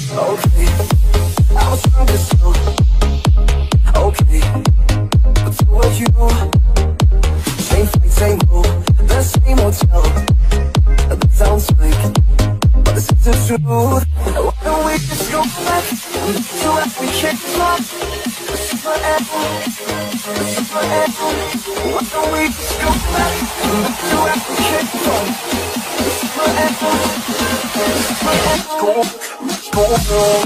Okay, I was trying to slow. Okay, but so are you. Same flight, same rule, the same hotel. That sounds fake, but this is the truth. Why don't we just go back to what we kicked off? This is forever, this is forever. Why don't we just go back to what we kicked off? This is forever, this is forever. Go.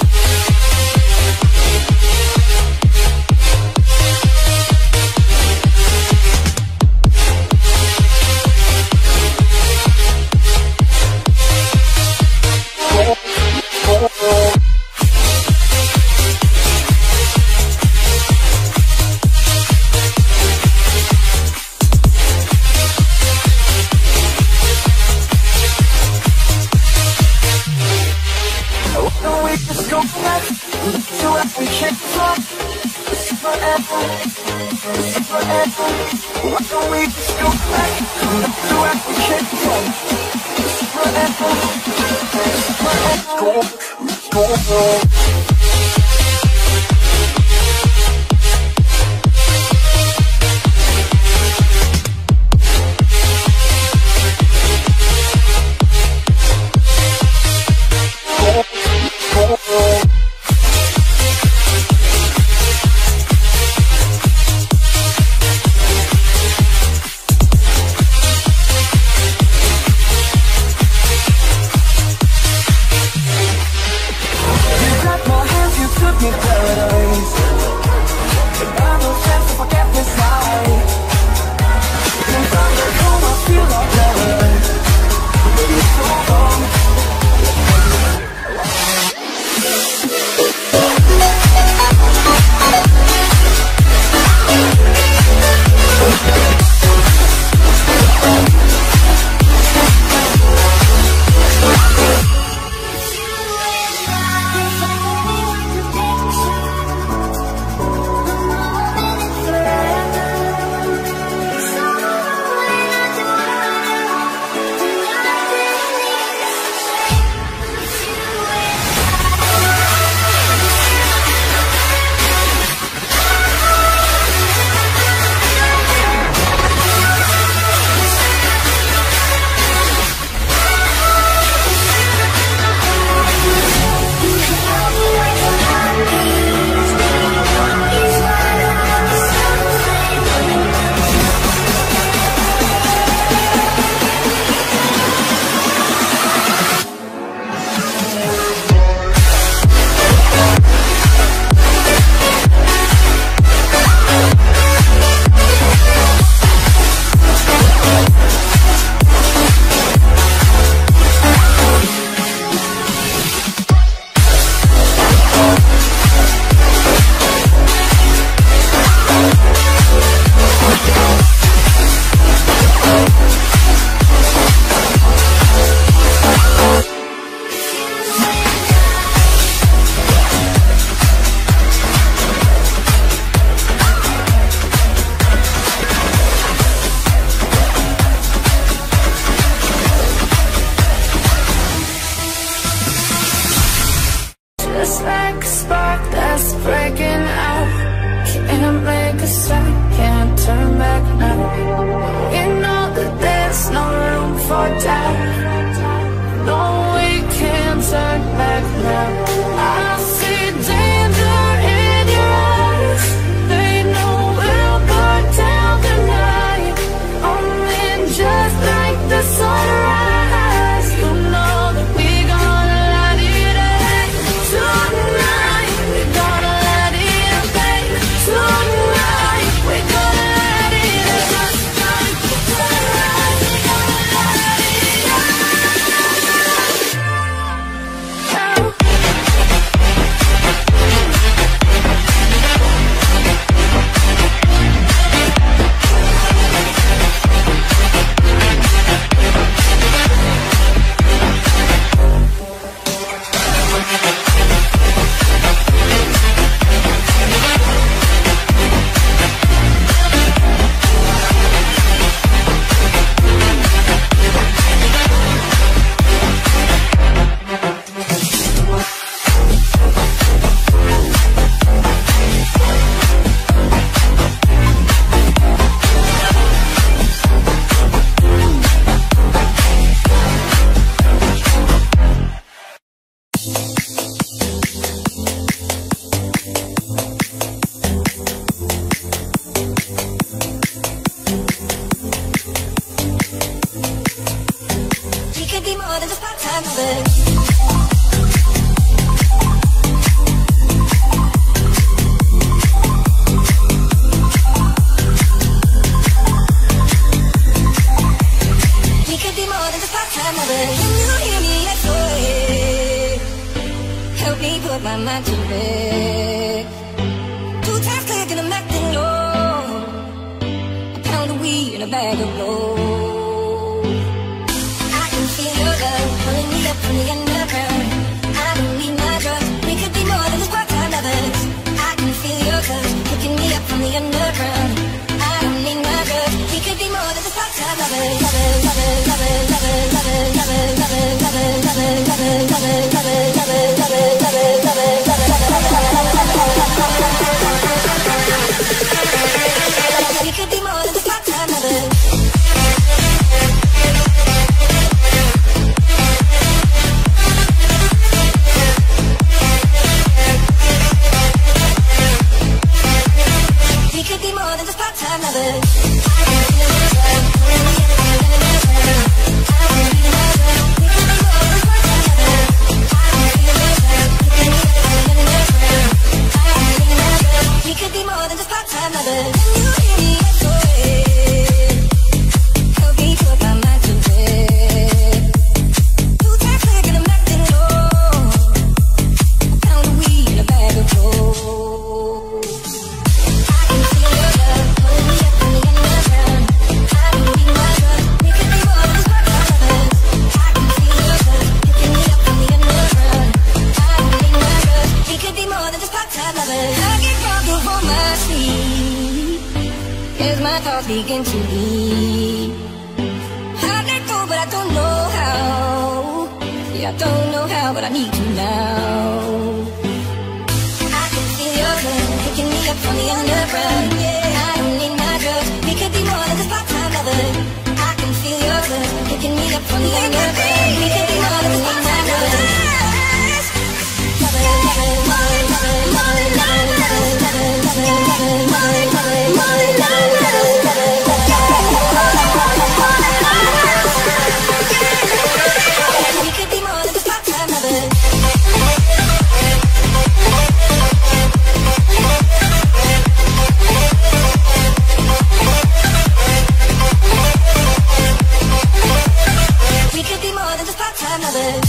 Just like a spark that's breaking out. Can't make a sound, can't turn back now. We know that there's no room for doubt. No, we can't turn back now. I see danger in your eyes. They know we'll burn down the night. Only just like the sunrise. You know that we gonna light it up tonight. We gonna light it up tonight. We gonna light it up. We could be more than just part-time lovers. We could be more than just part-time lovers. Can you hear me echo it? Help me put my mind to it. 2 times click and I'm acting low. A pound of weed and a bag of blow. I can feel your love pulling me up from the underground. I don't need my drugs. We could be more than just part-time lovers. I can feel your love picking me up from the underground. I don't need my drugs. We could be more than just part-time lovers. Lovers, lovers, lovers, lovers, lovers, lovers, lovers, lovers, lovers, lovers, lovers, lovers, lovers, lovers, lovers, lovers, lovers. We could be more than just part-time lovers. We could be more than just part-time lovers. We could be more than just part-time lovers. Can you hear me echo it? Help me put my mind to it. 2 times click and I'm acting low. A pound of weed and a bag of gold. I can feel your love pulling me up from the underground. I don't need my drugs. We could be more than just part-time lovers. I can feel your love picking me up from the underground. I don't need my drugs. We could be more than just part-time lovers. I get drunk before my sleep, as my thoughts begin to lead. I let go, but I don't know how. Yeah, I don't know how, but I need to now. I can feel your love picking me up from the underground. Yeah, I don't need my drugs. We could be more than just part-time lovers. I can feel your love picking me up from the underground. We could be more than just part-time lovers. We could be more than just part-time lovers. We could be more than just part-time lovers.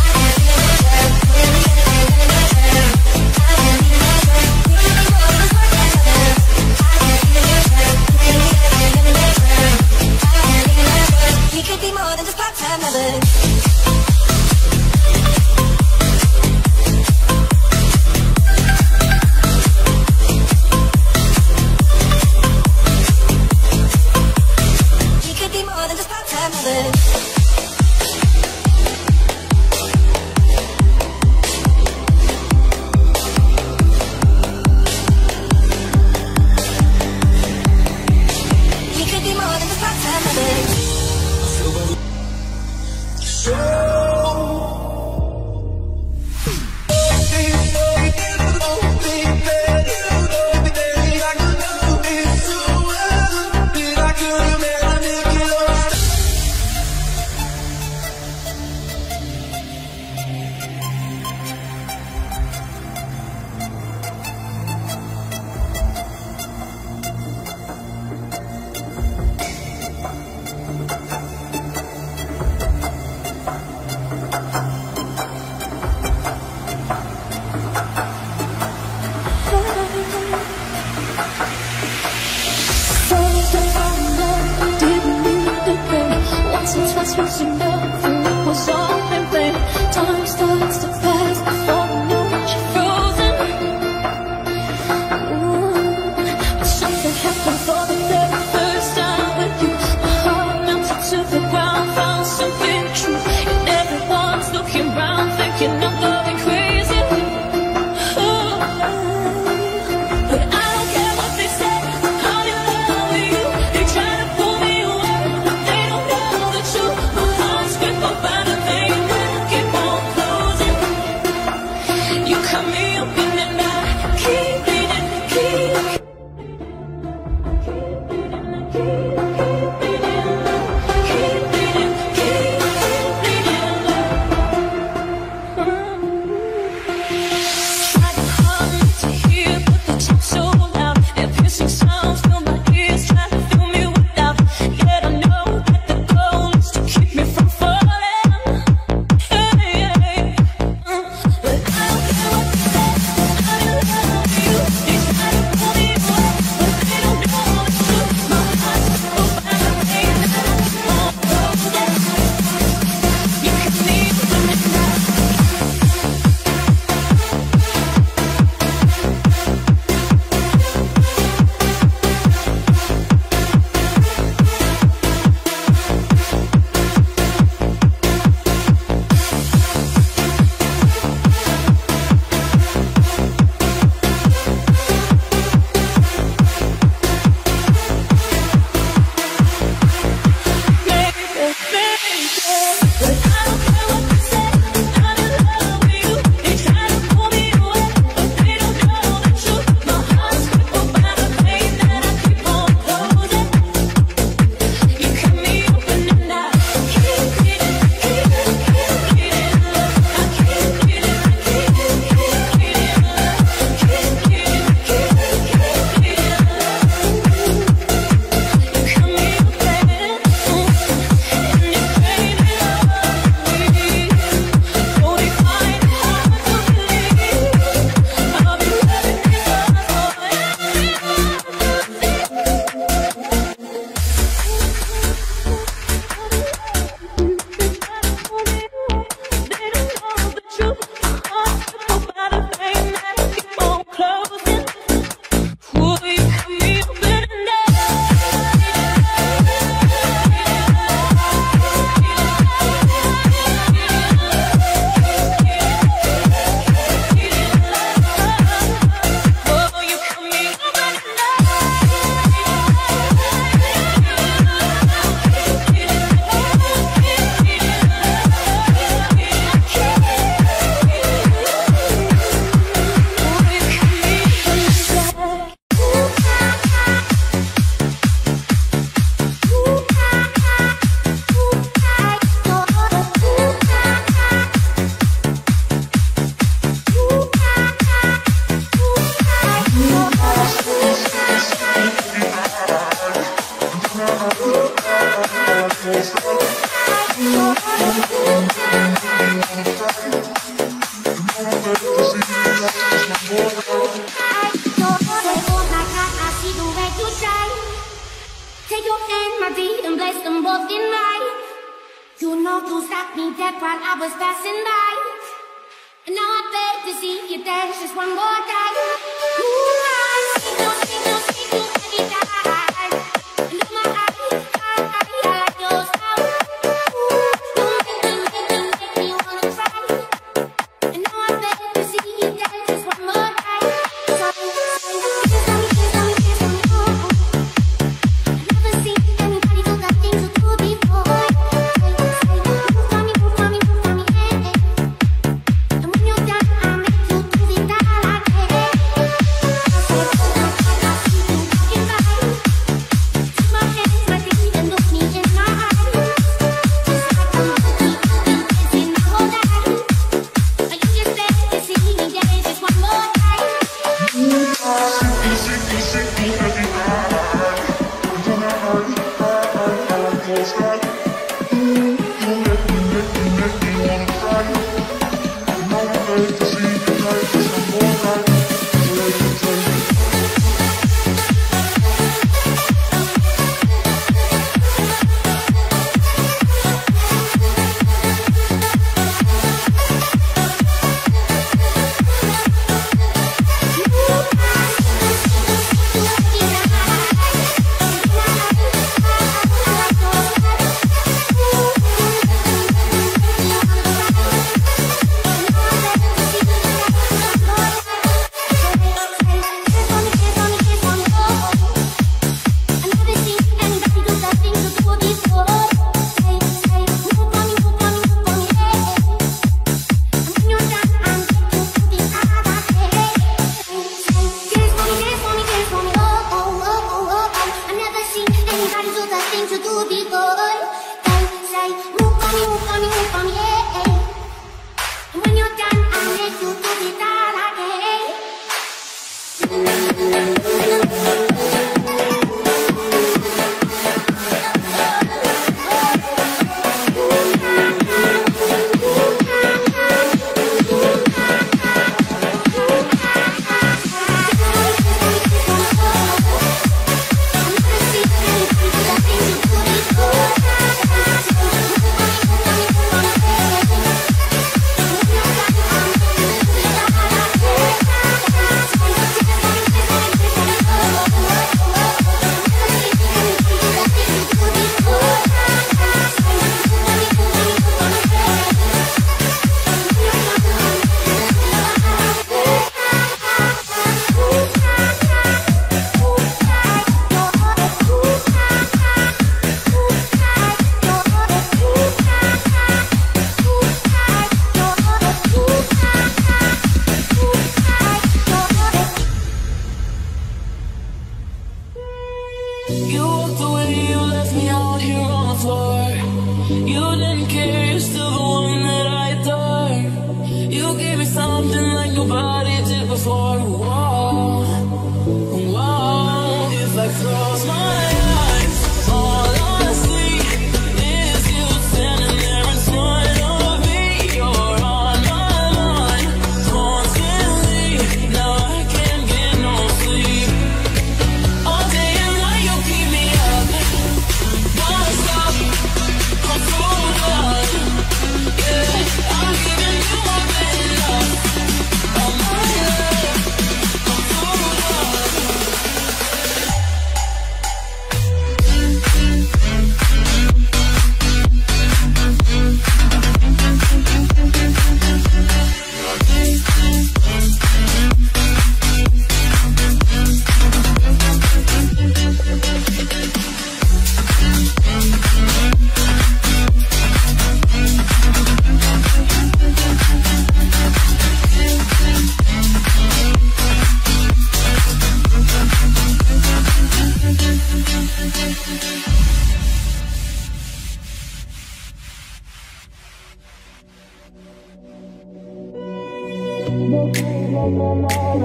We could be more than just part-time lovers. We could be more than just part-time lovers. We could be more than just part-time lovers. Was enough, and it was all in vain. Time starts to pass before I know that you're frozen. But something happened for the very first time with you. My heart melted to the ground, found something true. And everyone's looking round, thinking I'm going crazy. But I don't care what they say, I'm in love with you. They try to pull me away, but they don't know the truth. My heart's been Take your hand, my dear, and place them both in mine. You know you stopped me dead while I was passing by. And now I beg to see you dance just one more time. Ooh, I see you every time. And in my eyes, I like your style. Ooh, you make me wanna cry. And now I beg to see you dance just one more time. So, You walked away, you left me out here on the floor. You didn't care, you're still the one that I adore. You gave me something like nobody did before. Whoa, whoa. If I close my eyes, all I see is you standing there in front of me. You're on my mind constantly. Now I can't get no sleep. All day and night you keep me up. Won't stop, I'm so done. Yeah, I'm giving you more than enough. All my love, I'm so done.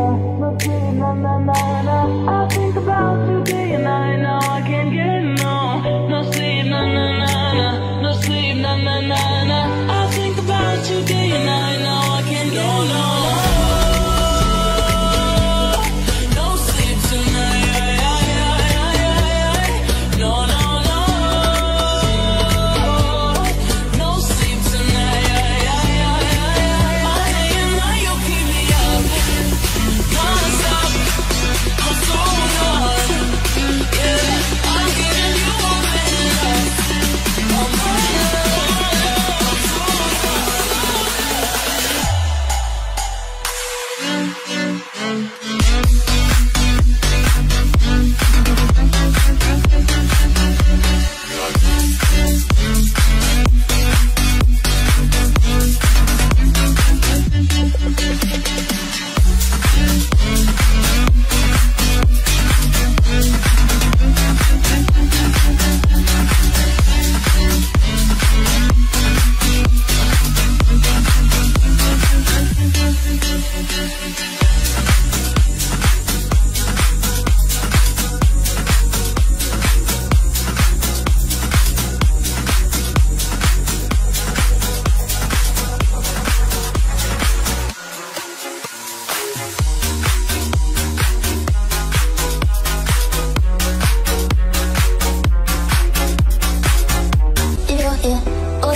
I think about you day and night. Now I can't get enough.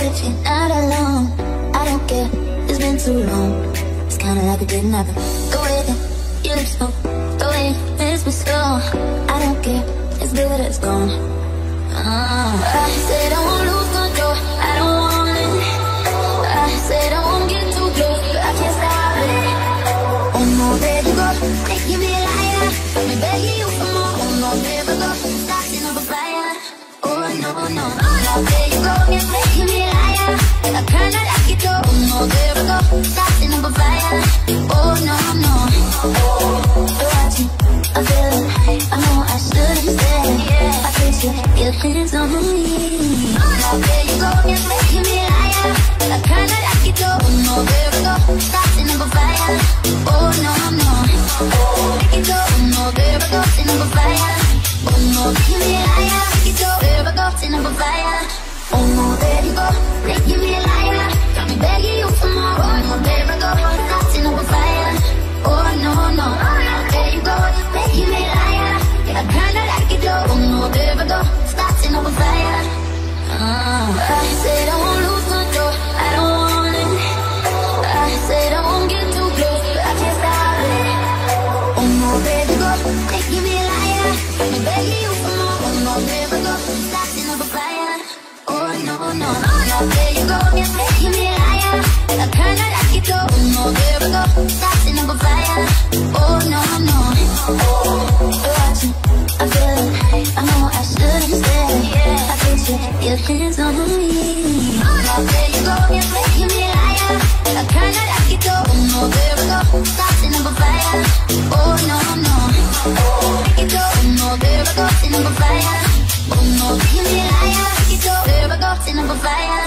if you're not alone. I don't care, it's been too long. It's kinda like it didn't happen. Go ahead, your lips smoke. Go ahead, miss me slow. I don't care, it's good as gone. I said I won't lose control, I don't want it. I said I won't get too close, but I can't stop it. Oh no, there you go, making me a liar. Got me begging you for more. Oh no, there we go, starting up a fire. Oh no, no, oh no, there you go, you're making me a liar. I kinda like it though. Oh no, there we go, starting up a fire. Oh no, no, you're watching, I feel it. I know I shouldn't stay. I taste your hands on me. Oh no, there you go, you're making me a liar. I kinda like it though. Oh no, there we go, starting up a fire. Oh no, no, make it go. Oh no, there we go, starting up a fire. Oh no, making me a liar. Make it go, there we go, starting up a fire. Oh no, there you go, making me a liar. Got me begging you for more. Oh no, there we go, starting up a fire. Oh no, no, there you go, making me a liar. I kinda like it though. Oh no, there we go, starting up a fire. I said I won't lose control, I don't want it. I said I won't get too close, but I can't stop it. Oh no, there you go, making me a liar. Got me begging you for more. Oh no, there we go, starting up a fire. Oh no, no, there you go, you're making me a liar. I kinda like it though. Oh no, there we go, starting up a fire. Oh no, no, you're watching, I feel it. I know I shouldn't stay. I taste your hands on me. Oh no, there you go, you're making me a liar. I kinda like it though. Oh no, there we go, starting up a fire. Oh no, no, make it go. Oh no, there we go, starting up a fire. Oh no, making me a liar. Make it go, there we go, starting up a fire.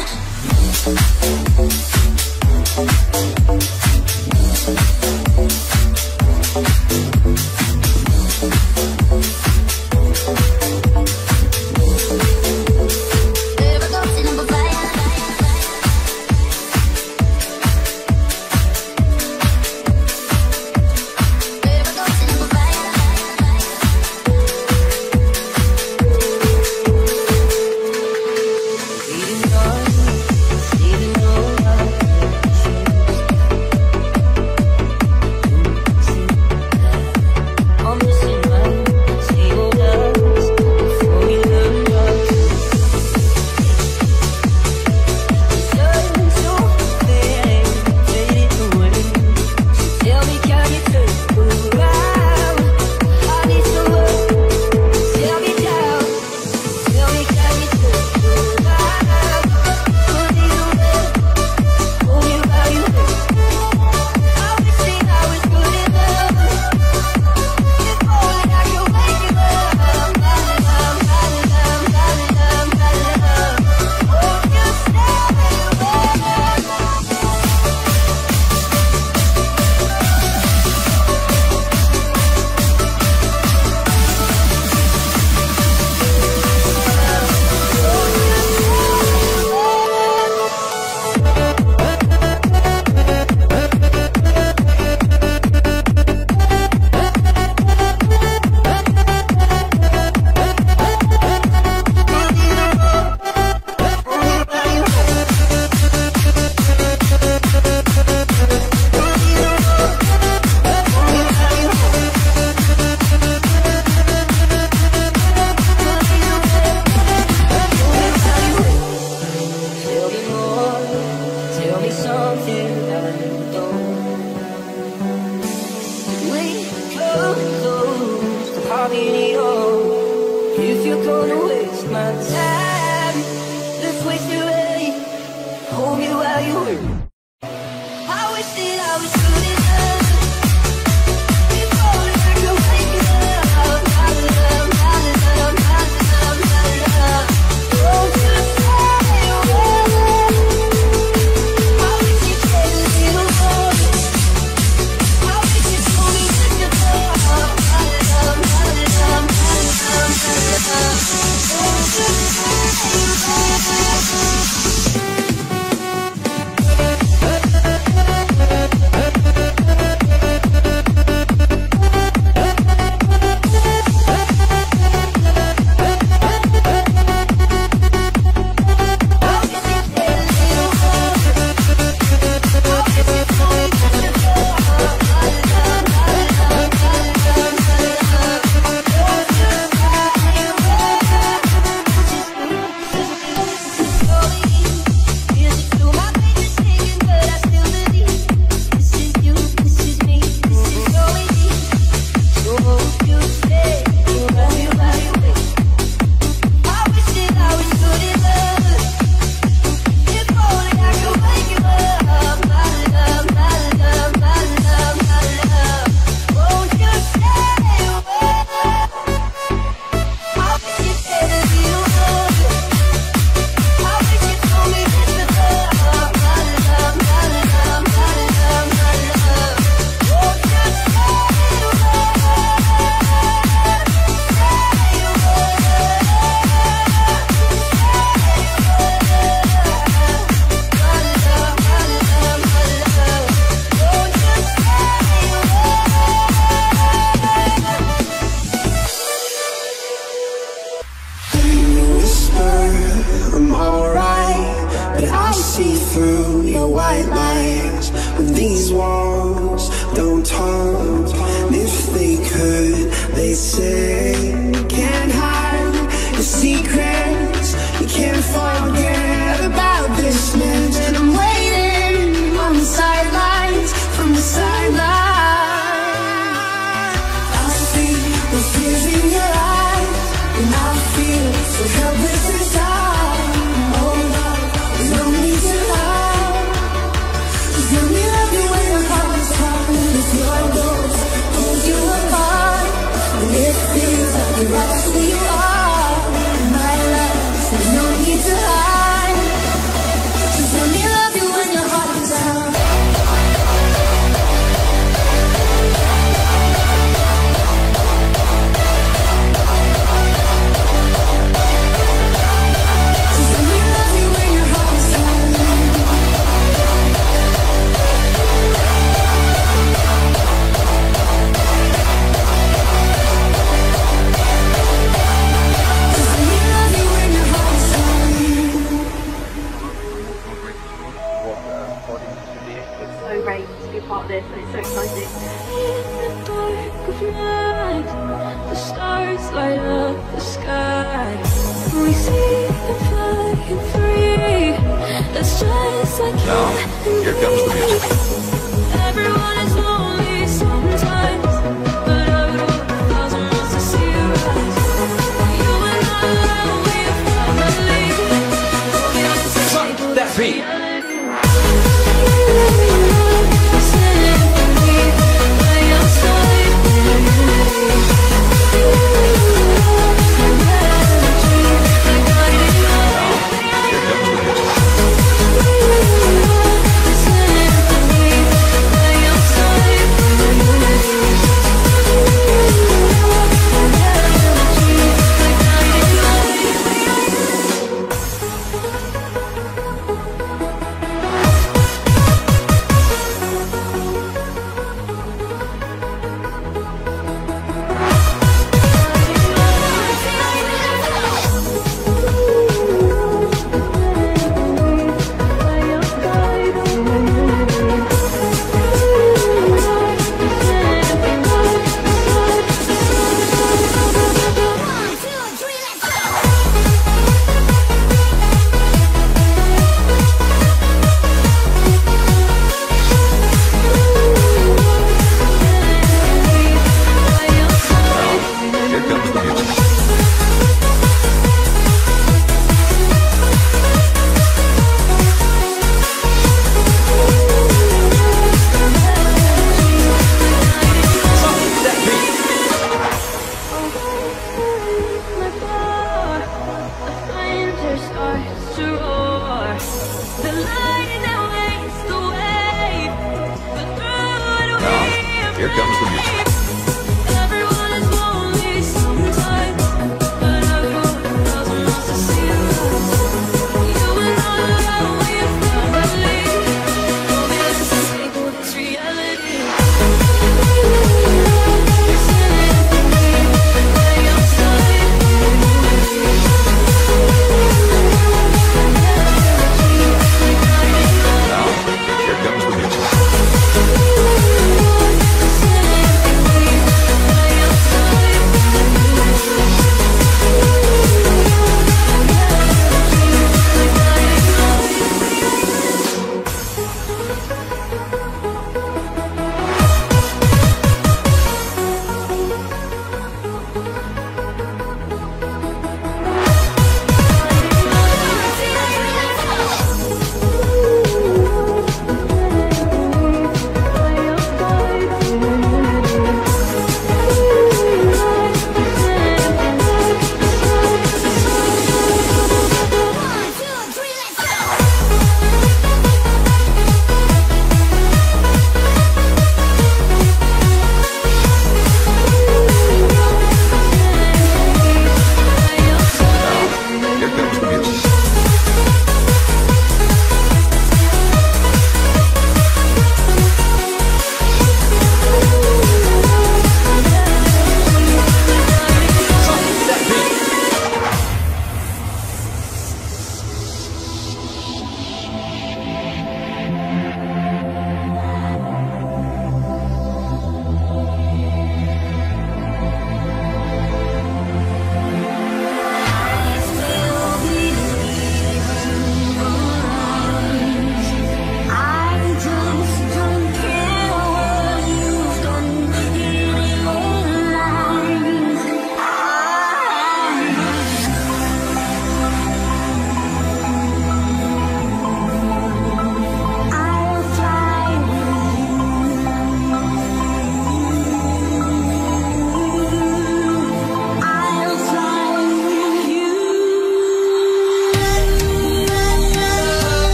Now, here comes the music. Everyone is lonely sometimes, but I would walk 1,000 miles to see you rise. You and I will be a family. Fuck that beat. Here comes the music. Everyone is lonely sometimes, but I would walk 1,000 miles to see you rise. You and I will be a family. Oh, yes, unstable is reality. Now, here comes the music.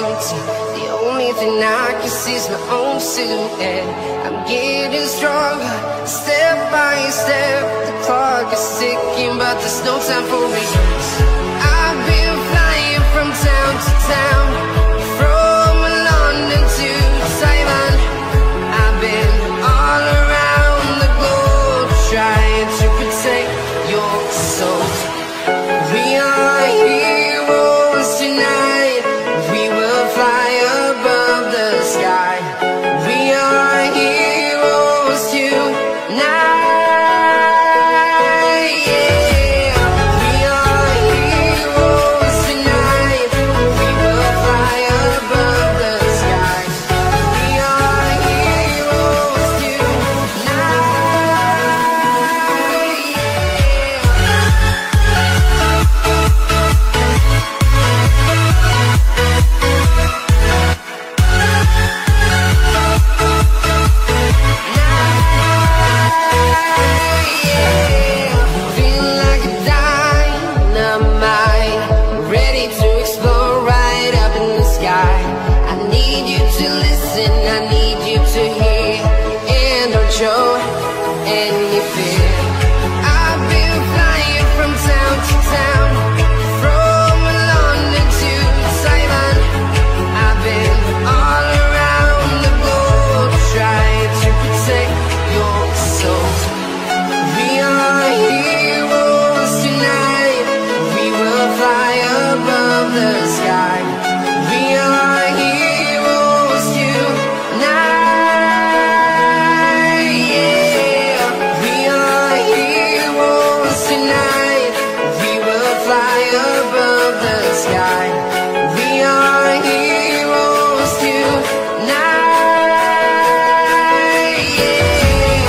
empty. The only thing I can see is my own silhouette. I'm getting stronger, step by step. The clock is ticking, but there's no time for regrets. I've been flying from town to town, from London to Taiwan. I've been all around the globe, trying to protect your soul. We are heroes tonight. We will fly above the sky. We are heroes tonight. Yeah. We are heroes tonight. We will fly above the sky. We are heroes tonight. Feel like a dynamite, ready to explode right up in the sky. I need you to listen, I need you to hear, and don't show any fear. I've been flying from town to town, from London to Taiwan. I've been all around the globe, trying to protect your soul. We are heroes tonight. We will fly above the sky. We are heroes tonight. Yeah. We are heroes tonight. We will fly above the sky. We are heroes tonight. Yeah.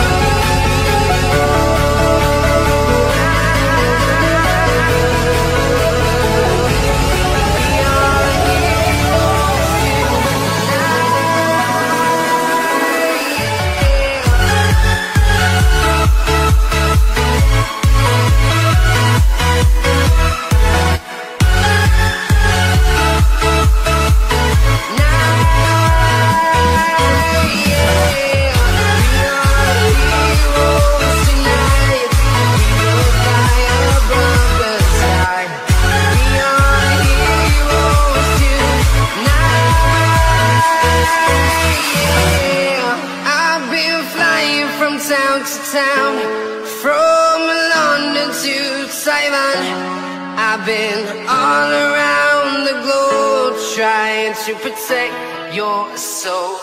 I've been flying from town to town, from London to Taiwan. I've been all around the globe, trying to protect your soul.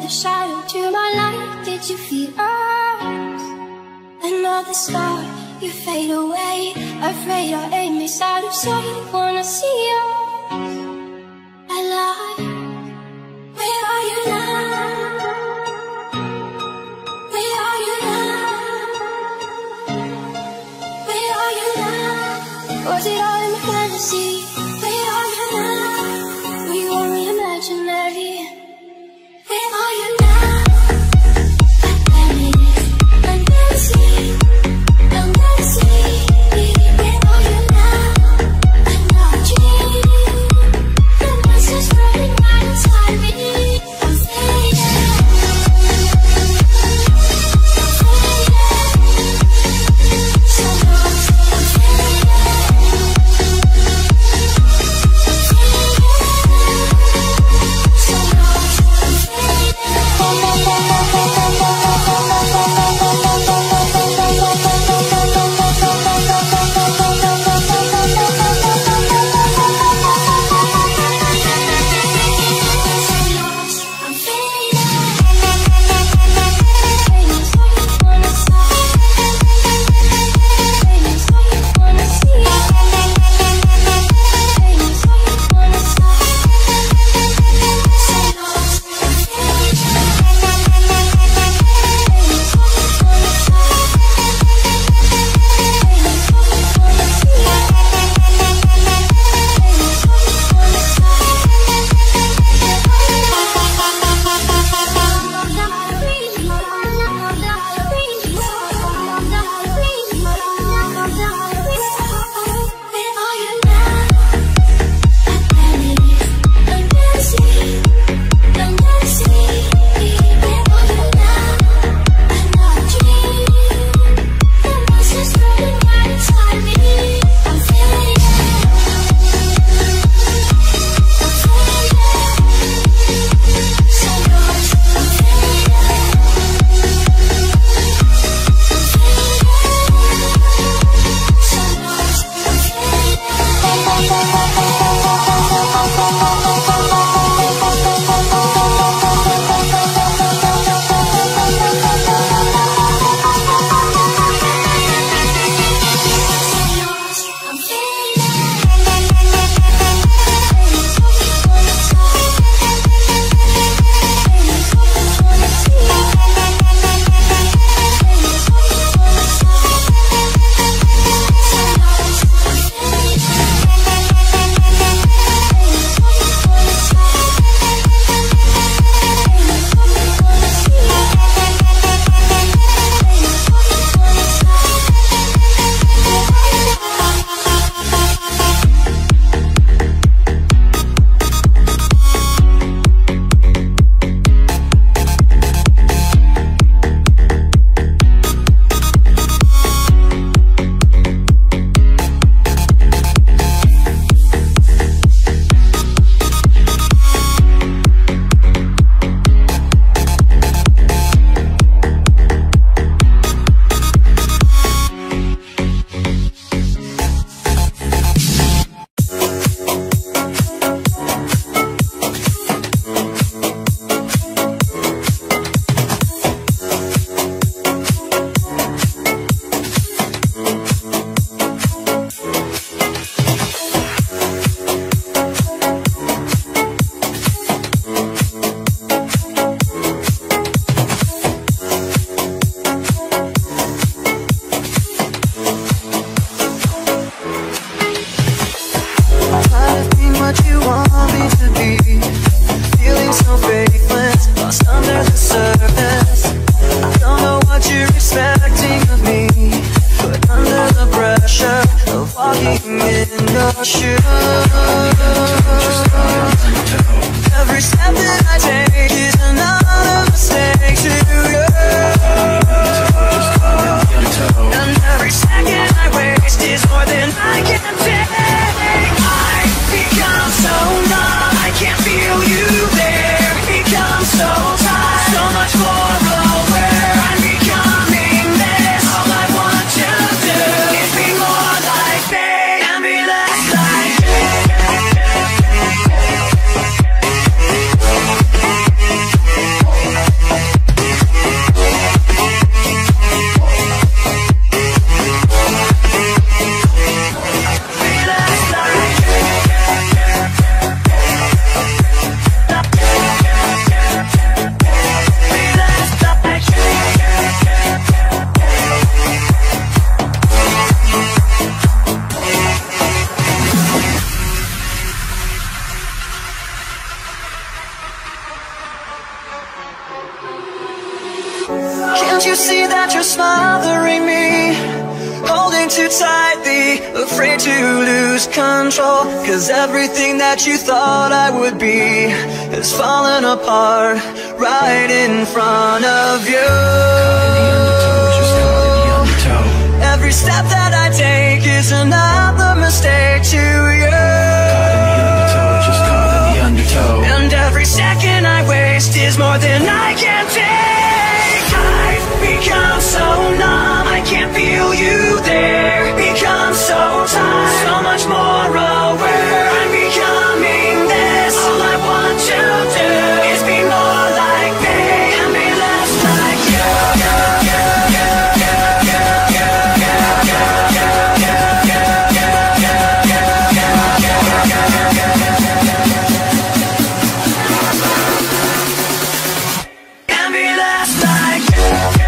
another shadow to my light. Did you feel us? Another star, you fade away. Afraid our aim is out of sight. Wanna see us alive. Where are you now? Where are you now? Where are you now? Was it all in my fantasy? Where are you now? Were you only imaginary? Where are you now? Every step that I take is another mistake to you. And every second I waste is more than I can take. I become so numb, I can't feel you there. Become so tired, so much more aware. I'm becoming this. All I want to do is be more like me and be less like you. Can't you see that you're smothering me? Holding too tightly, afraid to lose control. Cause everything that you thought I would be has fallen apart right in front of you. Every step that I take is another mistake to you. And every second I waste is more than I can take. I've become so numb, I can't feel you there. Become so tired, so much more aware. I'm becoming this. All I want to do is be more like me and be less like you. And be less like you.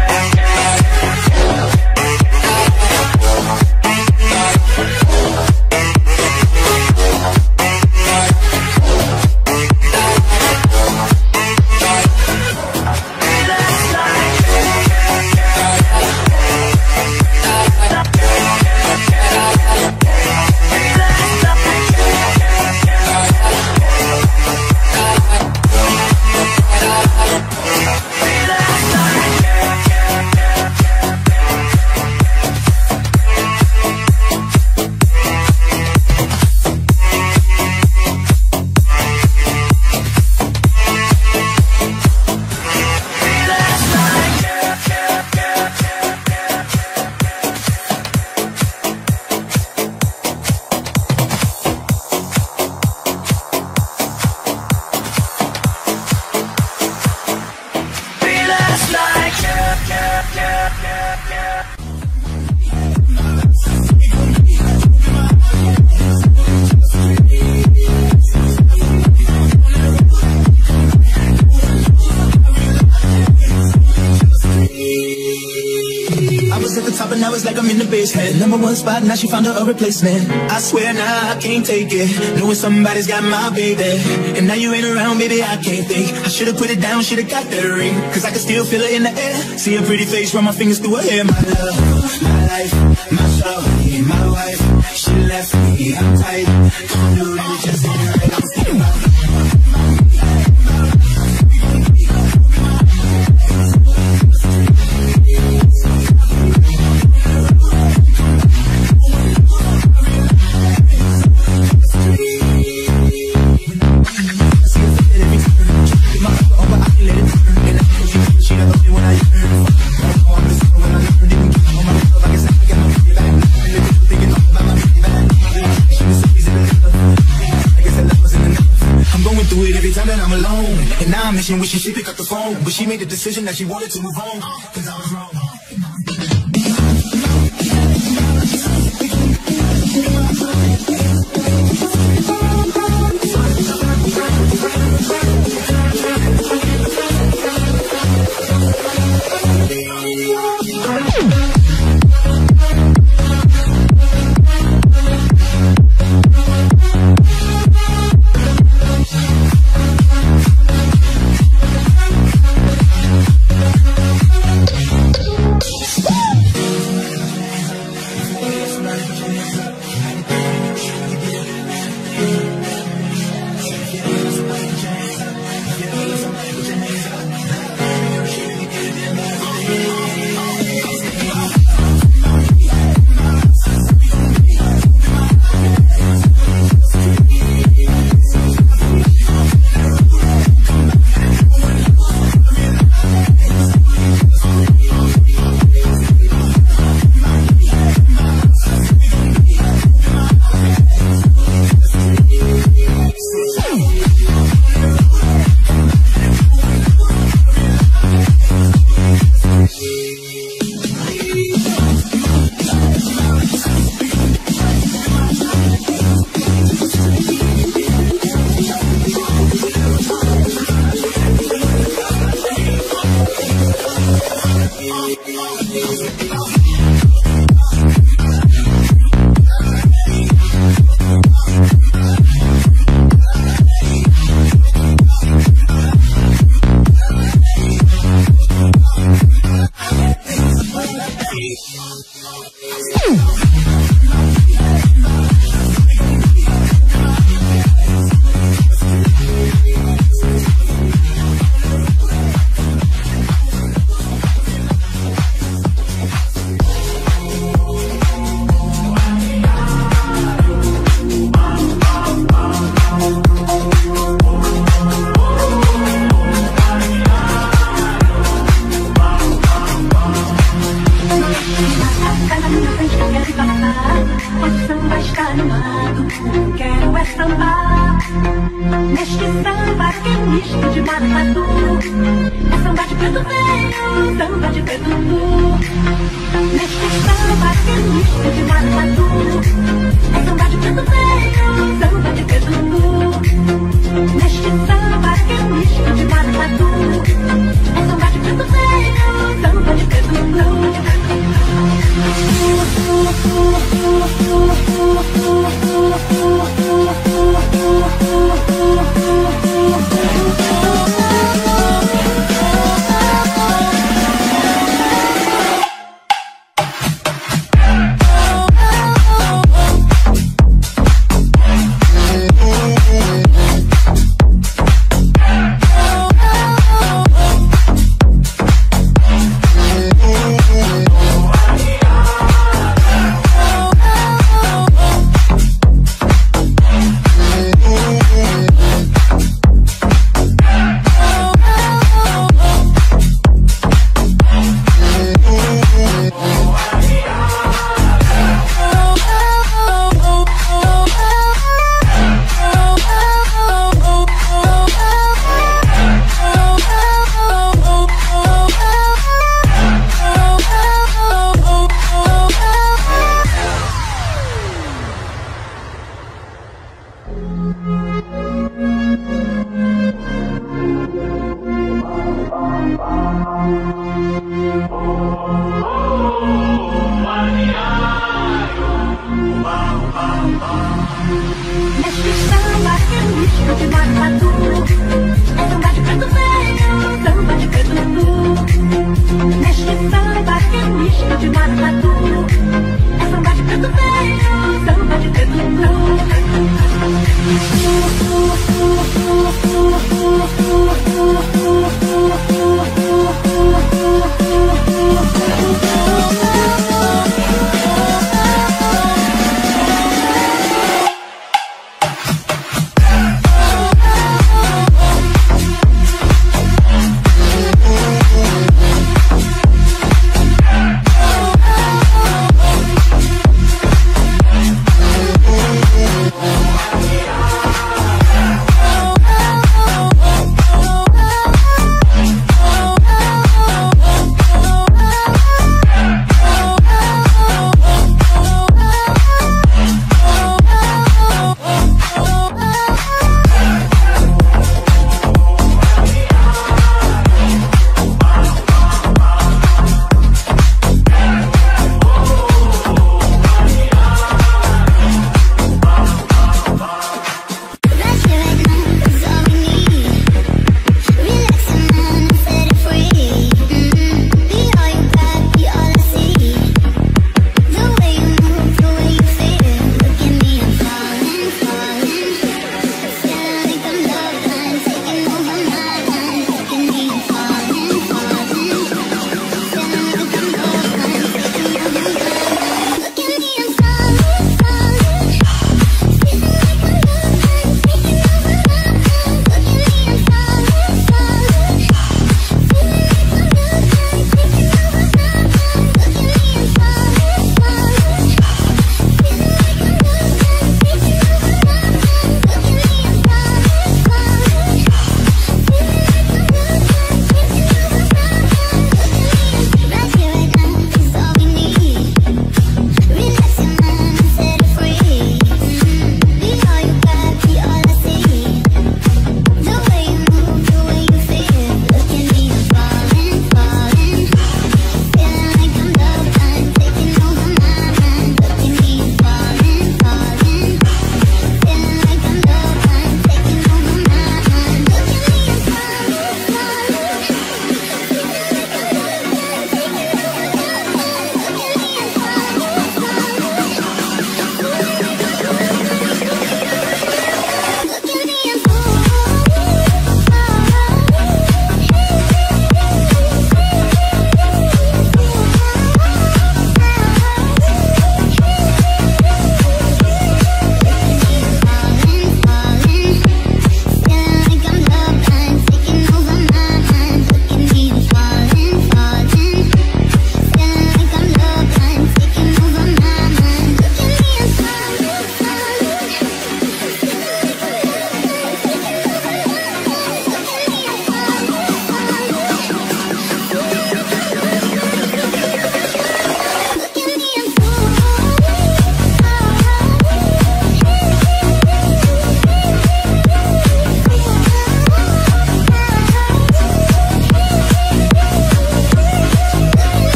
Like I'm in the basement, number one spot, now she found her a replacement. I swear now I can't take it, knowing somebody's got my baby. And now you ain't around, baby, I can't think. I should've put it down, should've got that ring. Cause I can still feel it in the air. See her pretty face, run my fingers through her hair. My love, my life, my shawty, my wife. She left me, I'm tight. Come do it, just ain't right. I'm thinking about it. Wishing she pick up the phone, but she made the decision that she wanted to move on. Cause I was wrong. samba de preto. Neste samba que misto de maracatu. É samba de preto velho, samba de preto. Neste samba que misto de maracatu. É samba de preto velho, samba de preto. Neste samba que misto de maracatu. É samba de preto velho, samba de preto. Neste samba que misto de maracatu. É samba de preto velho, samba de preto.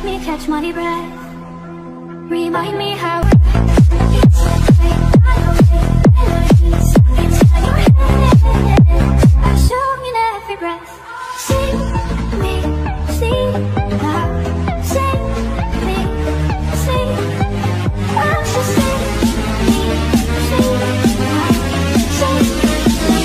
me catch my breath. Remind me how I show in every breath. Sing me, sing now. Sing me, sing. I'm just sing me, sing now. Sing me.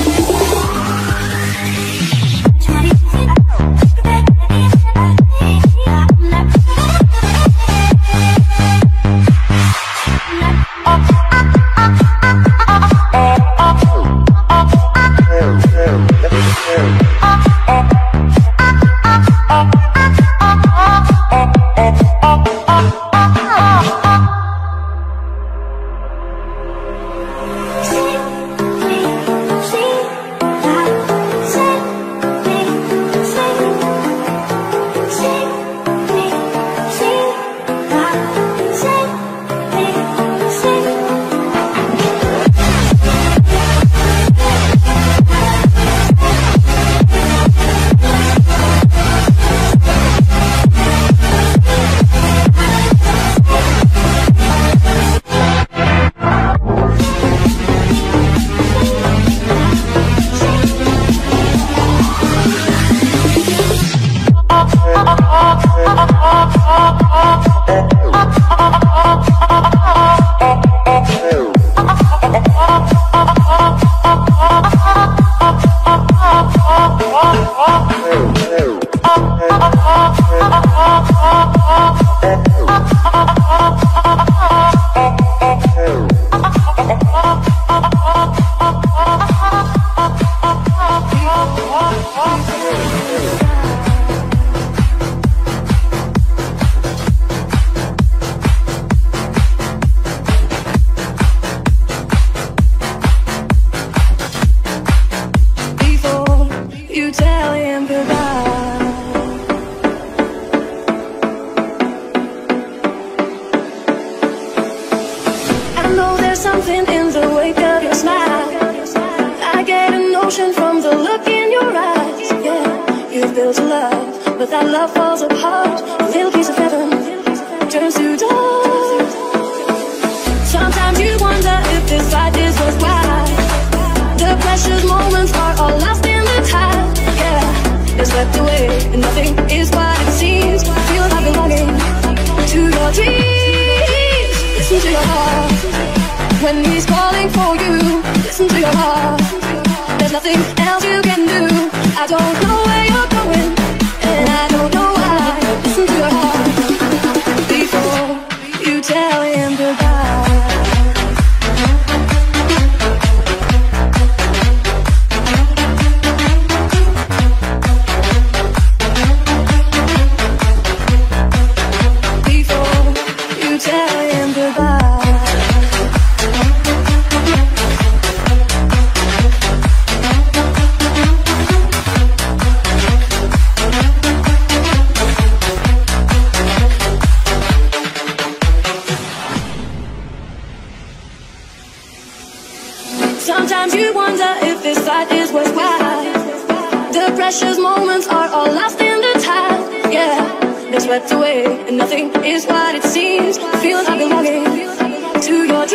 Sometimes you wonder if this fight is worthwhile. The precious moments are all lost in the tide. Yeah, they're swept away and nothing is what it seems. Feel like belonging to your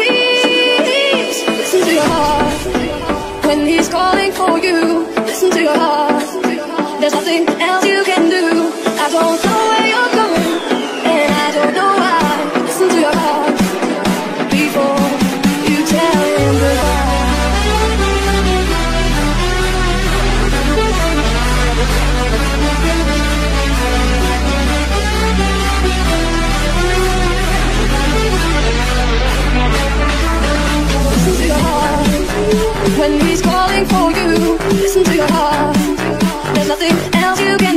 dreams. Listen to your heart when he's calling for you. Listen to your heart. There's nothing else you can do. I don't know where you're going and I don't know why. Listen to your heart before you tell him goodbye. Listen to your heart when he's calling for you. Listen to your heart. There's nothing else you can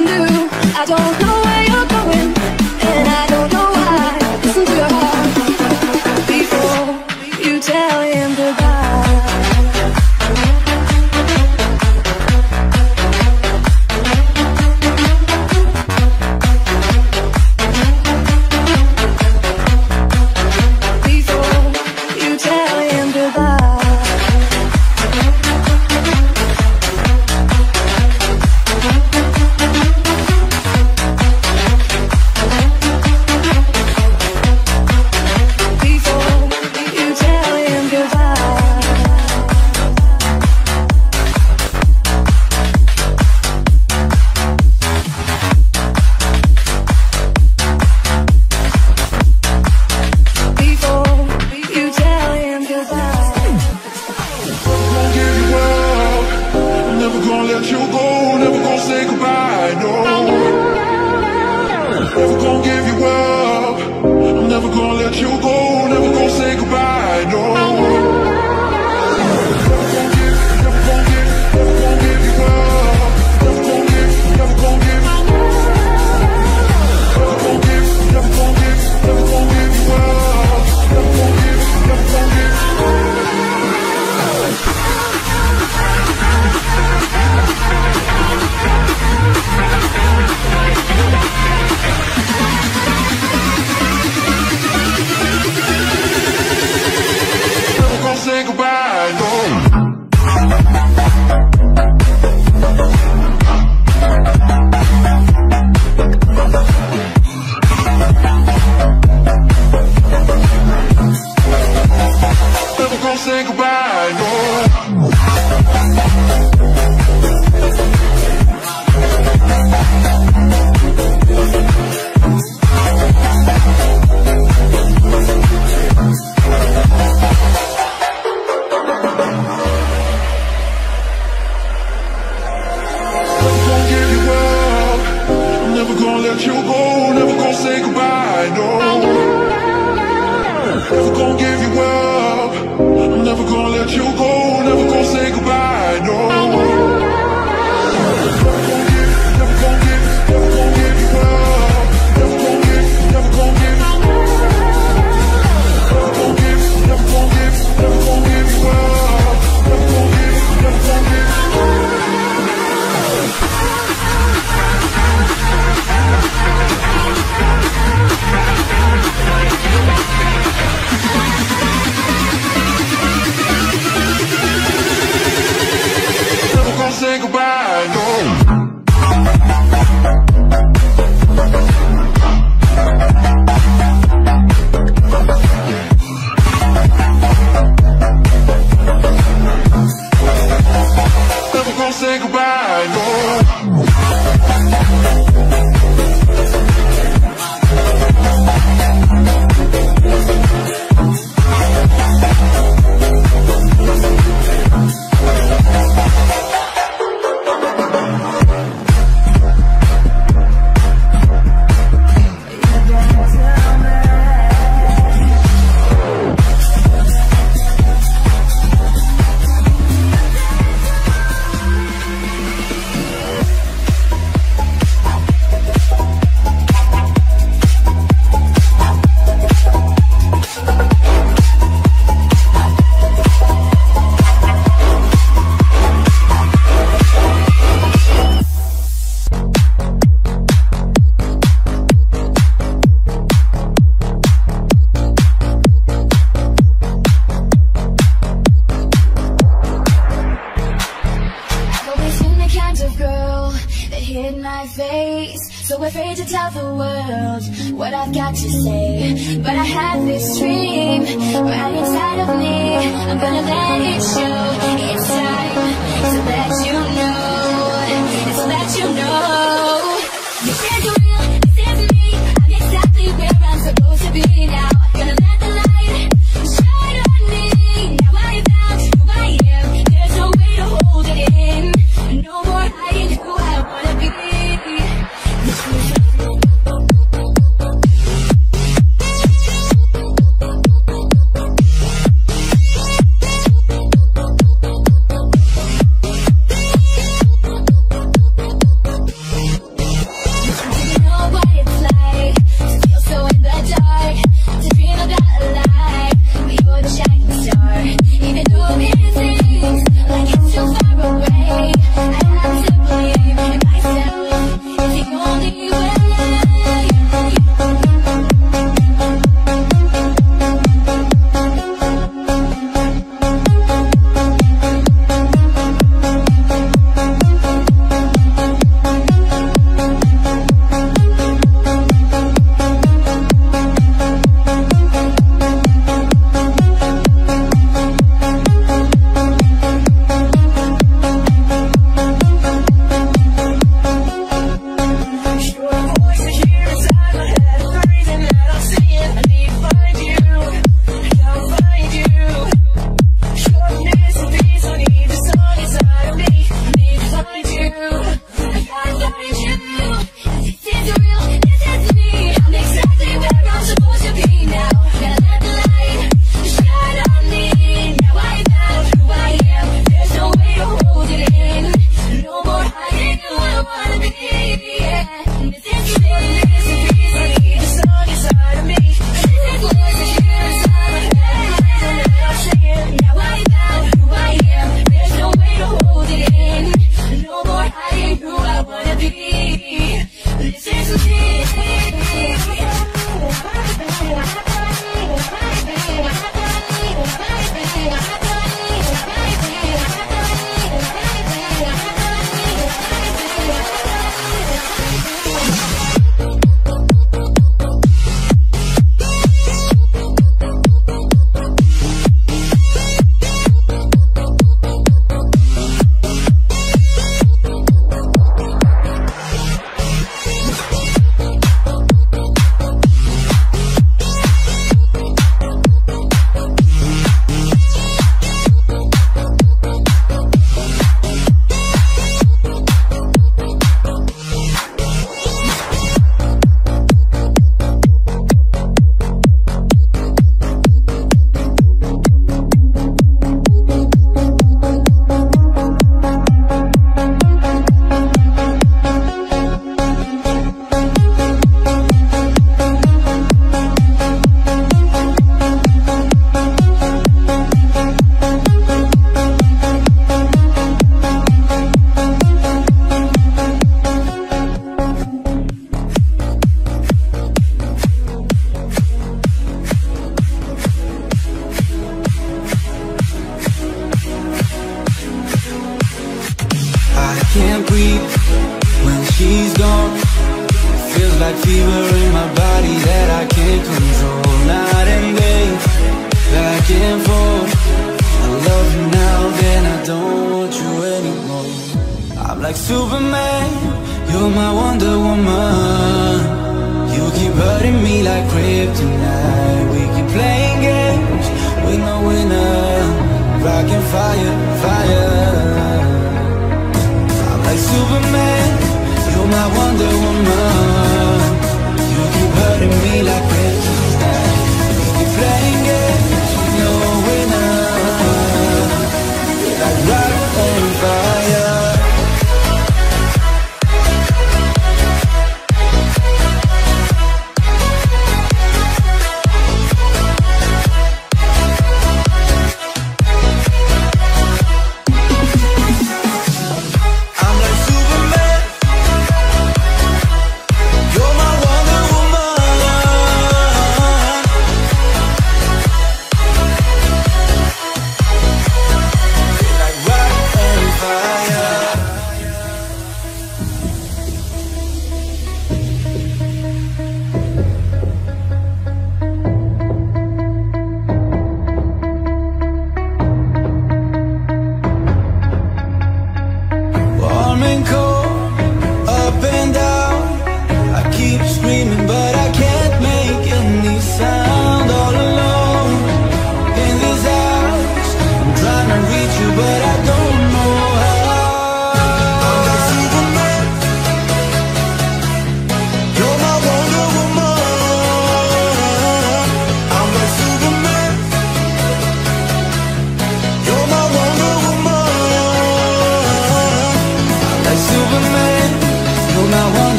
gonna give you up. I'm never gonna let you go. Never gonna say goodbye, no. Never gonna give you up. Never gonna give you up. Never gonna give Never gonna give you up. Never gonna give say goodbye, no. Never gonna say goodbye, no. Never gonna let you go, never gonna say goodbye, no. Never gonna give you up. I'm never gonna let you go, never gonna say goodbye, no. Never gonna give you up. Never gonna give Never gonna give you up. Never gonna give you up. Never gonna give say goodbye, no. Never gonna say goodbye, no. So afraid to tell the world what I've got to say, but I have this dream right inside of me. I'm gonna let it show. It's time to let you know. So that you know this is real, this is me. I'm exactly where I'm supposed to be now. Gonna let the light shine on me. Now I found who I am. There's no way to hold it in. No more hiding who I wanna be. anymore. Feels like fever in my body that I can't control. Night and day, back and forth. I love you now, then I don't want you anymore. I'm like Superman, you're my Wonder Woman. You keep hurting me like kryptonite. We keep playing games with no winner. Rockin' fire, fire. I'm like Superman, you're my Wonder Woman. You keep hurting me like kryptonite. We keep playing games with no winner. Like rock and fire.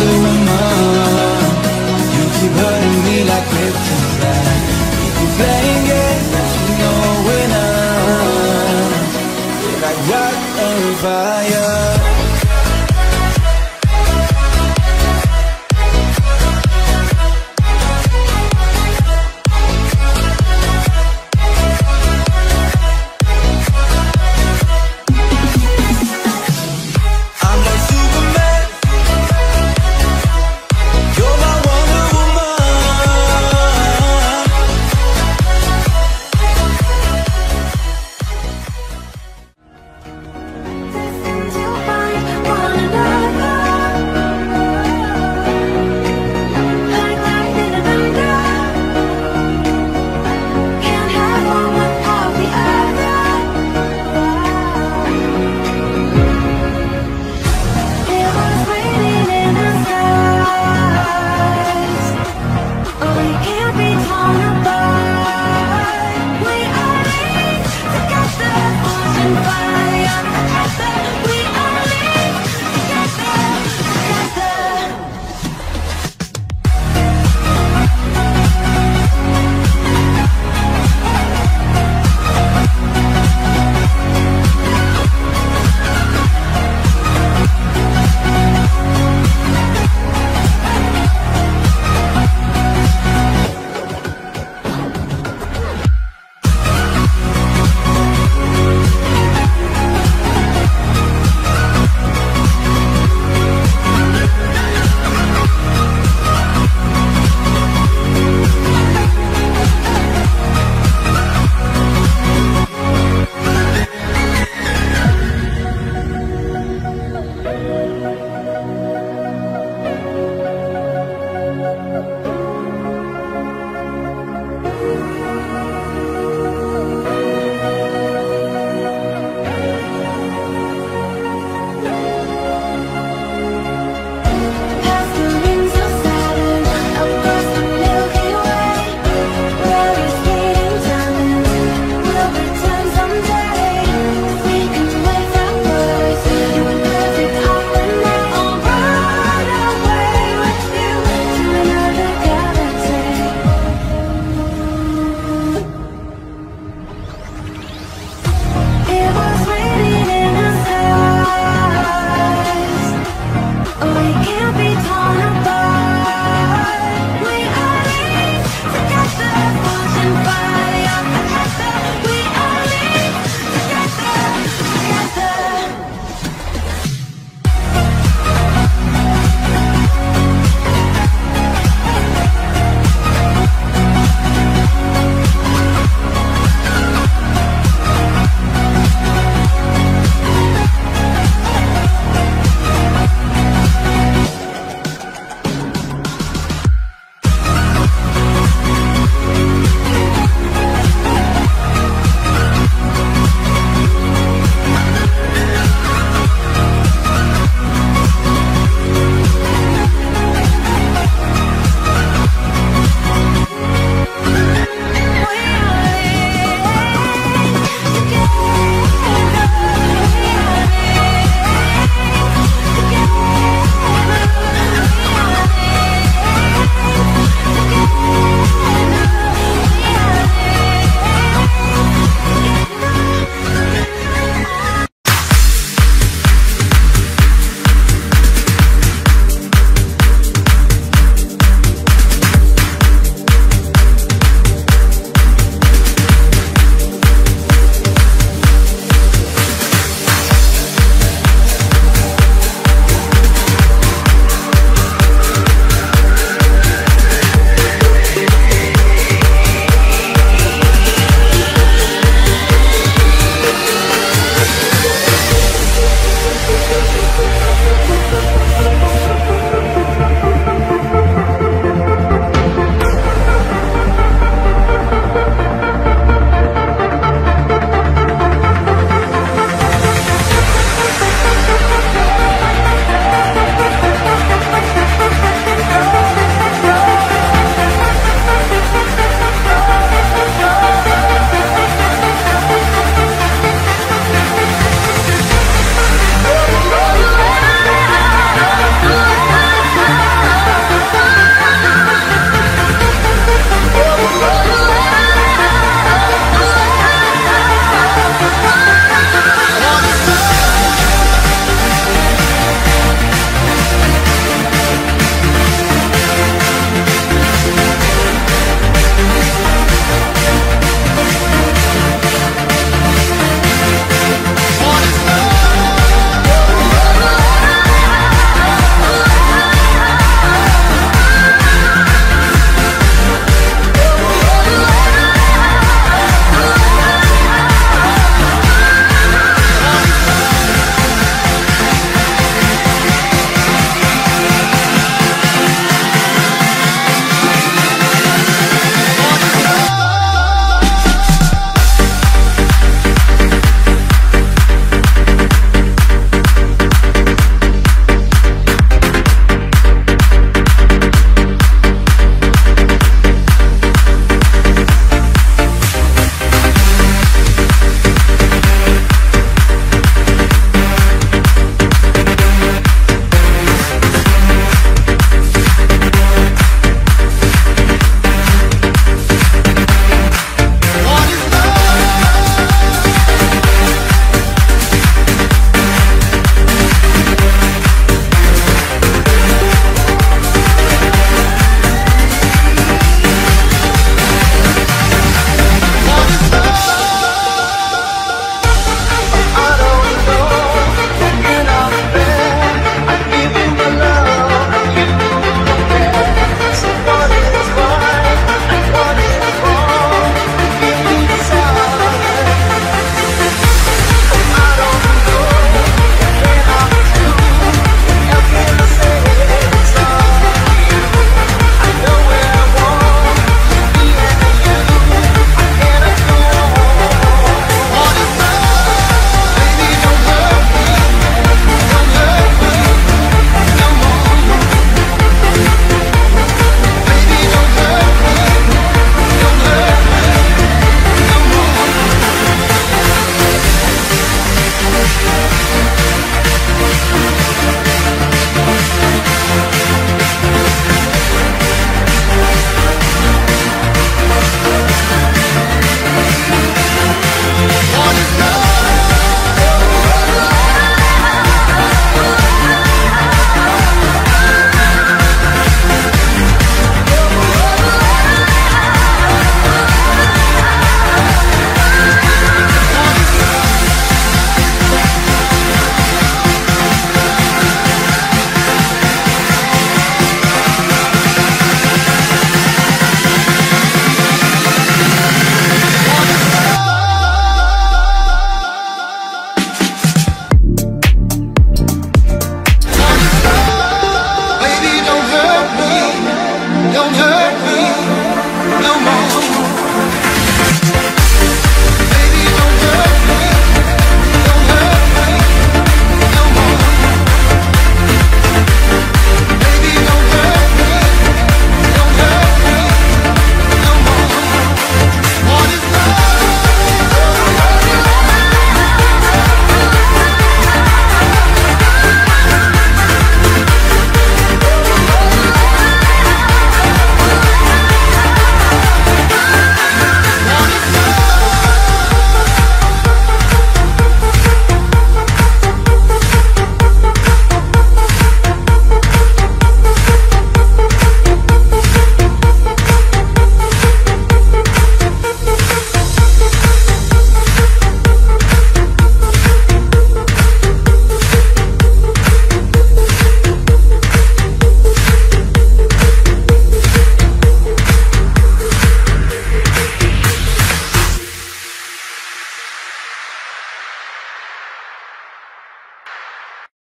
Play